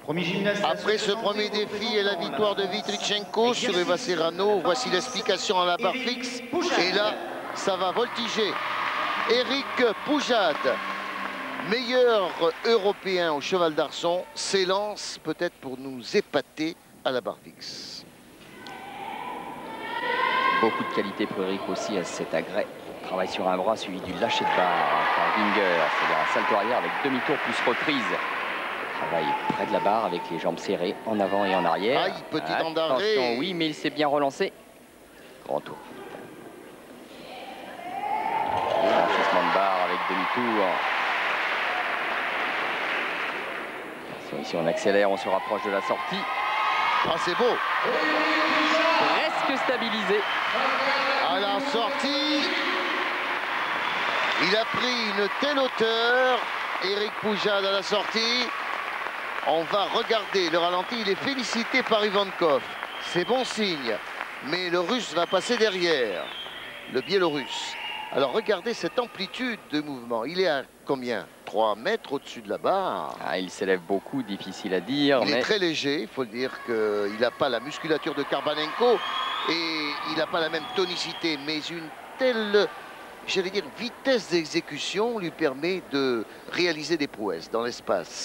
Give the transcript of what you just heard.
Après ce premier défi et la victoire de Vitrichenko sur Eva Serrano, voici l'explication à la barre fixe. Et là, ça va voltiger. Eric Poujade, meilleur européen au cheval d'arçon, s'élance peut-être pour nous épater à la barre fixe. Beaucoup de qualité pour Eric aussi à cet agrès. Travail sur un bras suivi du lâcher de barre par Winger, c'est-à-dire un salto arrière avec demi-tour plus reprise. Travail près de la barre avec les jambes serrées en avant et en arrière. Aïe, petit dent d'arrêt. Attention, oui, mais il s'est bien relancé. Grand tour. Franchissement de barre avec demi-tour. Ici on accélère, on se rapproche de la sortie. Ah, c'est beau. Presque stabilisé. À la sortie, il a pris une telle hauteur. Eric Poujade à la sortie. On va regarder le ralenti. Il est félicité par Ivankov. C'est bon signe. Mais le Russe va passer derrière. Le Biélorusse. Alors regardez cette amplitude de mouvement. Il est à combien? 3 mètres au-dessus de la barre. Ah, il s'élève beaucoup, difficile à dire. Il est très léger. Il faut le dire qu'il n'a pas la musculature de Karbanenko. Et il n'a pas la même tonicité. Mais une telle, j'allais dire, vitesse d'exécution lui permet de réaliser des prouesses dans l'espace.